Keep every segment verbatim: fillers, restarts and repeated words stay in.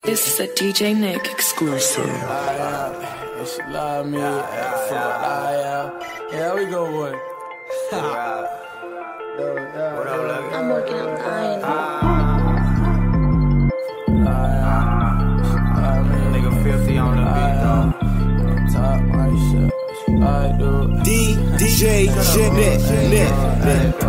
This is a D J Nick exclusive. I am, and she love me yeah, yeah, for yeah. what I am. Yeah, we go with it. What up, Luv? I'm working on the iron. Nigga filthy on the beat, though. On top my shit. I do. D J Nick, Nick, Nick.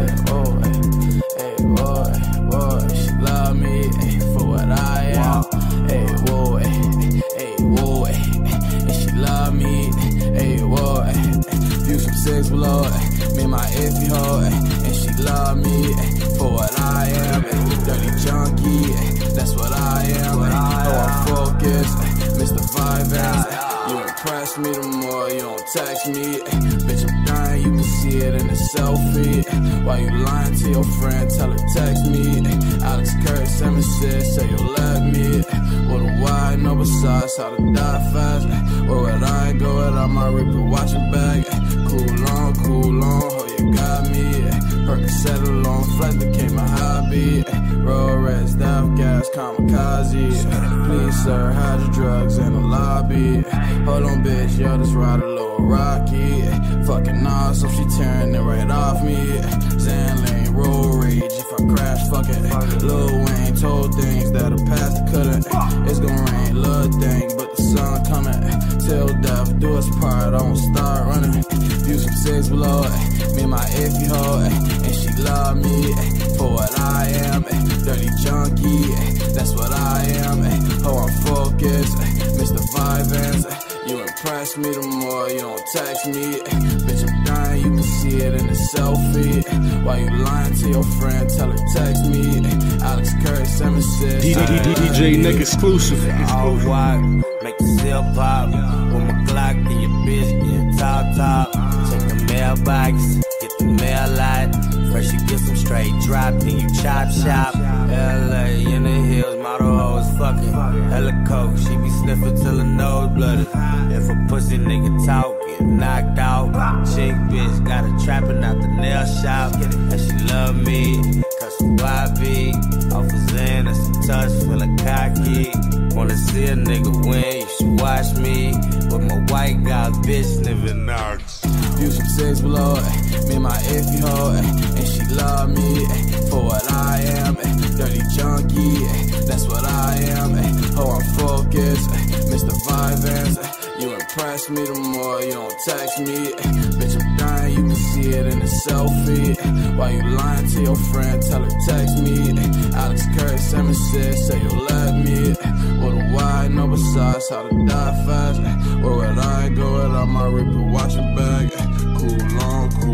Hey, boy, boy, she love me for what I am. Hey, whoa, hey, whoa, and she love me. Hey, whoa, you some six below. Me and my iffy hoe, and she love me for what I am. Dirty junkie, that's what I am. Oh, I'm focused, Mister Vibes. You impress me the more you don't text me. Bitch, I'm dying, you can see it in the selfie. Why you lying to your friend, tell her text me. Alex Curry, Seven Sis, say you'll let me. What a why, no besides how to die fast. Where would I go without my Reaper watching back? Cool on, cool on, oh you got me. Percocet alone, flight became a hobby. Roll red, staff gas, kamikaze. Please sir, hide your drugs in the lobby. Hold on bitch, yo, this ride a little rocky. Fucking nah, so she tearing it right off me. Zan lane, roll rage, if I crash, fuck it. Lil Wayne told things that a pastor couldn't. It's gon' rain, little thing, but the sun coming. Till death, do us part, I won't start running. You some six below, me and my iffy hoe, and she love me for what I am. Dirty junkie, that's what I am. Oh, I'm focused, Mister Vibes. You impress me the more you don't text me. Bitch, I'm dying, you can see it in the selfie. Why you lying to your friend, tell her text me. Alex Curry, Seven Sis. D J Nick exclusive. All white, make the seal pop. With my Glock and your bitch getting top top. Check the mailbox, get the mail light. First you get some straight drop, then you chop shop. L A in the hills, model hoes fucking. Hella coke, she be sniffing till her nose blooded. If a pussy nigga talk, get knocked out. Chick bitch got her trapping out the nail shop. And she love me, cause she Y B. Off a Zen, that's a touch, feeling cocky. Wanna see a nigga win, you should watch me. With my white guy bitch living out. You some six below, me and my iffy hoe, and she love me for what I am. Dirty junkie, that's what I am. Oh, I'm focused, Mister Vibes. You impress me the more you don't text me. Bitch, I'm dying, you can see it in the selfie. Why you lying to your friend, tell her text me. Alex Curry, Seven Sis, say you'll let me. What a why, no besides how to die fast. Where would I go without my Reaper watching back? Cool on, cool